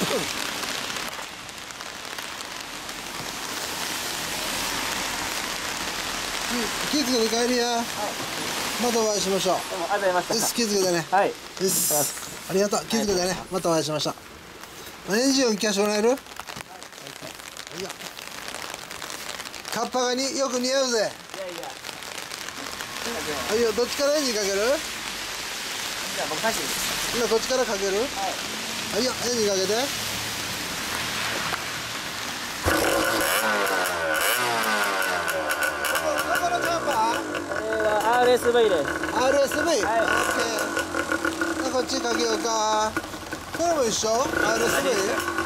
気付けて帰りや。はい。またお会いしましょう。 どうもありがとうございました。 気付けてね。 はい。 ありがとう。気付けてね。またお会いしました。エンジンを聞かせてもらえる？はい。カッパがよく似合うぜ。いやいや。はいよ、どっちからエンジンかける？じゃあ僕先です。 今こっちからかける？はい。はいよ、エンジンかけて。 RSV です。 RSV？ はい。 オッケー。こっちかけようか。これも一緒？ RSV？